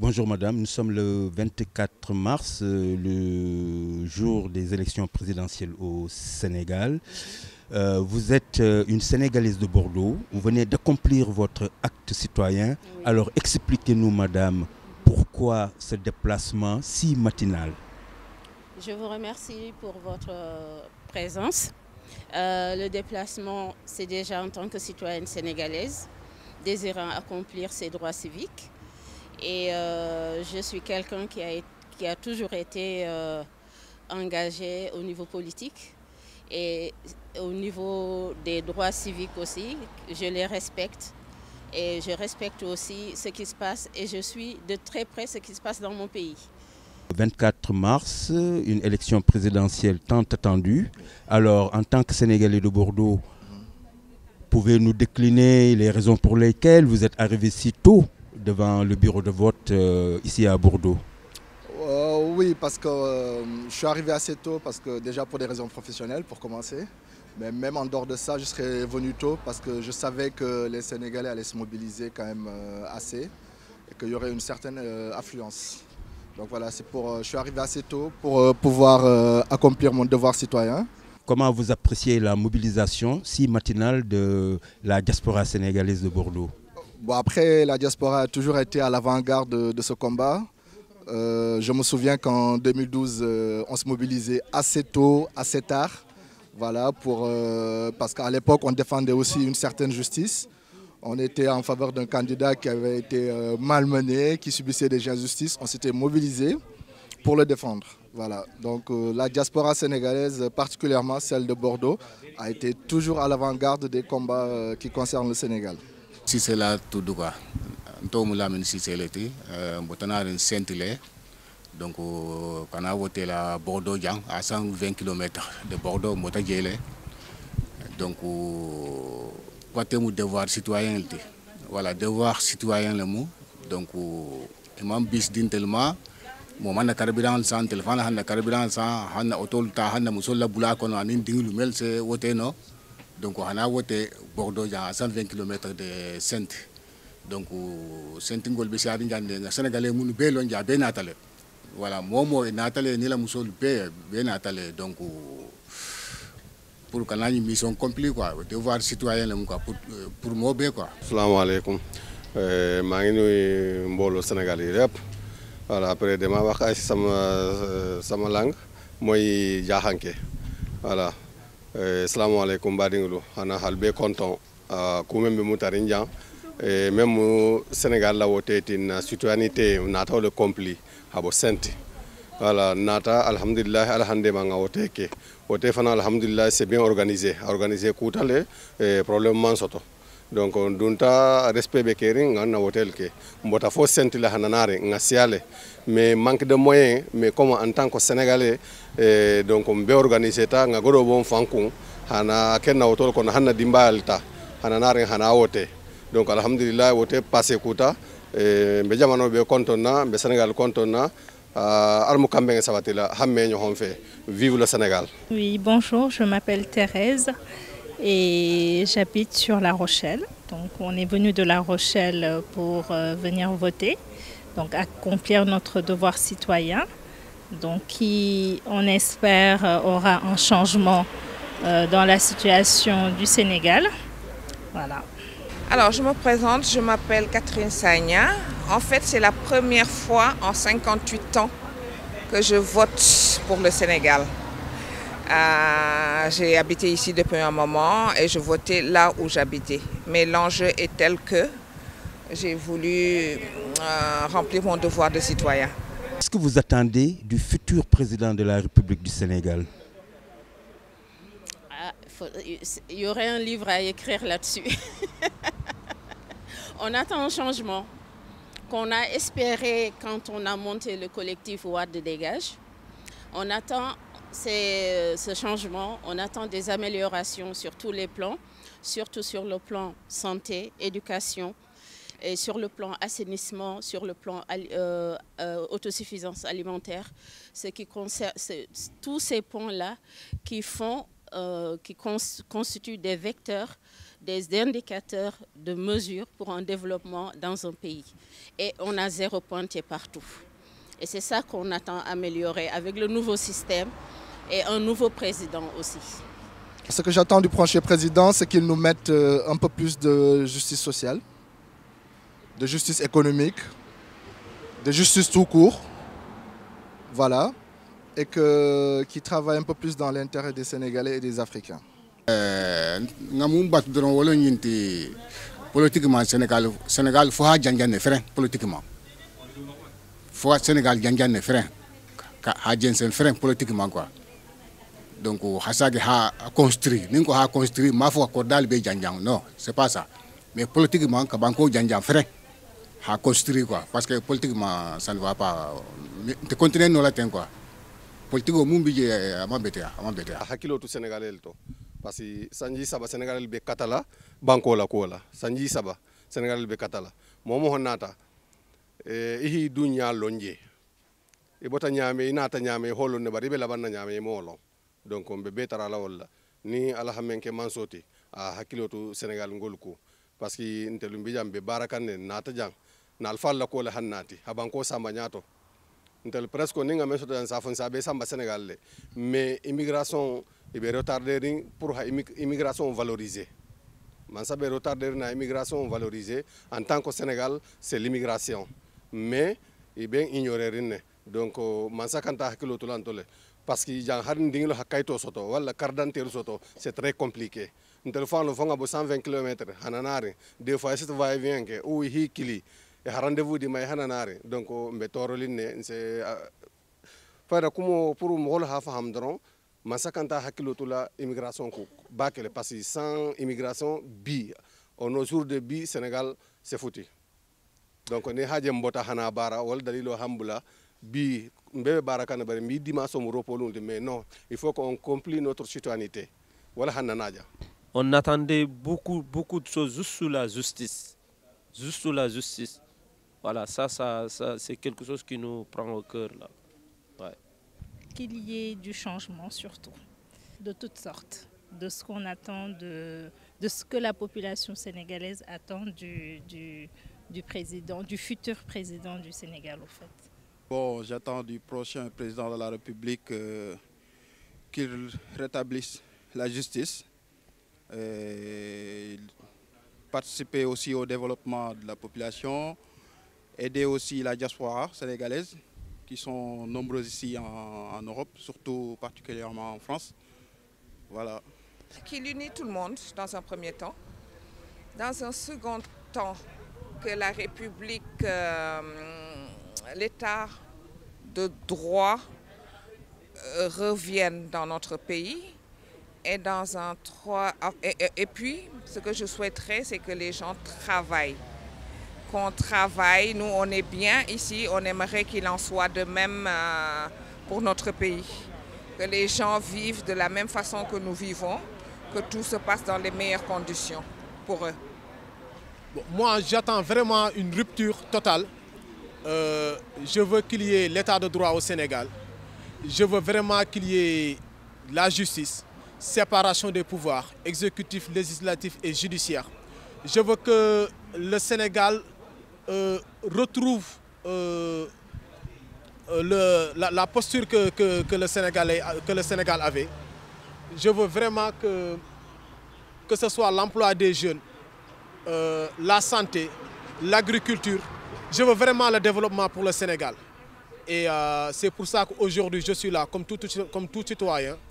Bonjour madame, nous sommes le 24 mars, le jour des élections présidentielles au Sénégal. Vous êtes une Sénégalaise de Bordeaux, vous venez d'accomplir votre acte citoyen. Oui. Alors expliquez-nous madame, pourquoi ce déplacement si matinal? Je vous remercie pour votre présence. Le déplacement, c'est déjà en tant que citoyenne sénégalaise, désirant accomplir ses droits civiques. Et je suis quelqu'un qui a toujours été engagé au niveau politique et au niveau des droits civiques aussi. Je les respecte et je respecte aussi ce qui se passe et je suis de très près ce qui se passe dans mon pays. 24 mars, une élection présidentielle tant attendue. Alors, en tant que Sénégalais de Bordeaux, pouvez-nous décliner les raisons pour lesquelles vous êtes arrivé si tôt devant le bureau de vote ici à Bordeaux? Oui, parce que je suis arrivé assez tôt, parce que déjà pour des raisons professionnelles, pour commencer. Mais même en dehors de ça, je serais venu tôt parce que je savais que les Sénégalais allaient se mobiliser quand même assez et qu'il y aurait une certaine affluence. Donc voilà, je suis arrivé assez tôt pour pouvoir accomplir mon devoir citoyen. Comment vous appréciez la mobilisation si matinale de la diaspora sénégalaise de Bordeaux? Bon, après, la diaspora a toujours été à l'avant-garde de ce combat. Je me souviens qu'en 2012, on se mobilisait assez tôt, assez tard. Voilà, parce qu'à l'époque, on défendait aussi une certaine justice. On était en faveur d'un candidat qui avait été malmené, qui subissait des injustices. On s'était mobilisé pour le défendre. Voilà. Donc la diaspora sénégalaise, particulièrement celle de Bordeaux, a été toujours à l'avant-garde des combats qui concernent le Sénégal. Si c'est là tout de quoi, si c'est l'été, donc quand on a voté la Bordeaux à 120 km de Bordeaux, donc mon devoir citoyen, voilà, devoir citoyen le mot, donc imam bis d'intelma, moment na carburant sans téléphone, na carburant sans, na auto ta, na musola bula kono anin dingu mel c'est voté non. Donc on a voté Bordeaux à 120 km de Sainte. Donc Sainte-Ngol Bessiari Ndiande, Sénégalais mounou belon dia ben natale. Voilà, momo et natale ni la mousol ben natale. Donc pour qu'on ait une mission complète quoi, devoir citoyen le quoi pour mobé quoi. Assalamu alaikum. Mangi nuy mbolo Sénégalais yépp. Voilà, après dama wax ay sama langue moy jaxanké. Voilà. Assalamu alaikum badingulu ana halbe content ku membe mutarinjan et même au Sénégal la wote une citoyenneté nata le compli abo senti voilà nata alhamdulillah alhamdulillah nga wote ke wote fana alhamdulillah c'est bien organisé koutale problème man soto donc on dunta respect be kering nga na hotel ke mbota fo senti la hananare nga siale mais manque de moyens mais comme en tant que Sénégalais donc on be organiser ta nga godo bon fankun hana kenna hotel ko hanna dimbalta hananare hana wote donc alhamdulillah wote passé kuta be jamano be kontona be Sénégal kontona armu kambe sabatila hamme ño hon fe vive le Sénégal. Oui, bonjour, je m'appelle Thérèse et j'habite sur La Rochelle. Donc on est venu de La Rochelle pour venir voter, donc accomplir notre devoir citoyen, donc qui, on espère, aura un changement dans la situation du Sénégal. Voilà. Alors je me présente, je m'appelle Catherine Sagna. En fait, c'est la première fois en 58 ans que je vote pour le Sénégal. J'ai habité ici depuis un moment et je votais là où j'habitais. Mais l'enjeu est tel que j'ai voulu remplir mon devoir de citoyen. Qu'est-ce que vous attendez du futur président de la République du Sénégal? Il y aurait un livre à écrire là-dessus. On attend un changement qu'on a espéré quand on a monté le collectif Ouad de Dégage. On attend ce changement, on attend des améliorations sur tous les plans, surtout sur le plan santé, éducation, et sur le plan assainissement, sur le plan autosuffisance alimentaire, ce qui concerne tous ces points-là qui font qui constituent des vecteurs, des indicateurs de mesure pour un développement dans un pays. Et on a 0 pointier partout. Et c'est ça qu'on attend améliorer avec le nouveau système et un nouveau président aussi. Ce que j'attends du prochain président, c'est qu'il nous mette un peu plus de justice sociale, de justice économique, de justice tout court, voilà, et qu'il travaille un peu plus dans l'intérêt des Sénégalais et des Africains. Politiquement, Sénégal faut que frein politiquement. Faut Sénégal gagne frein, frein politiquement quoi. Donc, Hassag a construit, Ninko a construit, ma foi, Kodal be Djanjang. Non, c'est pas ça. Mais politiquement, Kabanko Djanjang frein a construit quoi. Parce que politiquement, ça ne va pas. Tu continues nous la quoi. Politiquement, Mumbi a m'embêté. Hakilo tout Sénégalais to. Parce que Sanji Saba Sénégalais be Katala, Banko la Kola. Sanji Saba Sénégalais be Katala. Momo Honata. Ihi dunya lonje. Ibota nyame inata nyame holo ne bari be labanna nyame molo. Donc on be betara la wala ni ala hamenke mansoti a hakilotu Sénégal ngolku parce que ntelum bijam be barakanne nata jang na alfa la ko la hannati habanko samba nyato ntel presque ninga meso dan safon sabe samba Sénégal le mais immigration e be retardé pour immigration valorisée man sabe retardé na immigration valorisée en tant que Sénégal c'est l'immigration mais e ben ignorer rinne donc man sakanta hakilotu lantole parce que gens harin dinglo hakaito soto wala cardante soto c'est très compliqué un téléphone le fonga bo 120 km hananare des fois c'est va et vient que ou hi kili et rendez-vous di may hananare donc mbe toroline c'est fara kumo pour mo hol ha faham dron masakanta hakilo tula immigration ko bakele parce que sans immigration bi au nos jours de bi Sénégal c'est foutu donc ne haje mbota hana bara wal dalilo hambula bi mbebe barakana bare mi dimaso mo ropolunde mais non il faut qu'on complete notre citoyenneté wala hananaja. On attendait beaucoup de choses juste sur la justice voilà ça c'est quelque chose qui nous prend au cœur là. Ouais. Qu'il y ait du changement surtout de toutes sortes, de ce qu'on attend de ce que la population sénégalaise attend du président, du futur président du Sénégal au fait. Bon, j'attends du prochain président de la République qu'il rétablisse la justice, participer aussi au développement de la population, aider aussi la diaspora sénégalaise qui sont nombreuses ici en Europe, surtout particulièrement en France. Voilà. Qu'il unit tout le monde dans un premier temps. Dans un second temps, que la République... l'état de droit revienne dans notre pays et puis ce que je souhaiterais c'est que les gens travaillent, qu'on travaille, nous on est bien ici, on aimerait qu'il en soit de même pour notre pays, que les gens vivent de la même façon que nous vivons, que tout se passe dans les meilleures conditions pour eux. Bon, moi j'attends vraiment une rupture totale. Je veux qu'il y ait l'état de droit au Sénégal. Je veux vraiment qu'il y ait la justice, séparation des pouvoirs, exécutif, législatif et judiciaire. Je veux que le Sénégal retrouve la posture que le Sénégal avait. Je veux vraiment que ce soit l'emploi des jeunes, la santé, l'agriculture. Je veux vraiment le développement pour le Sénégal. Et c'est pour ça qu'aujourd'hui je suis là comme tout citoyen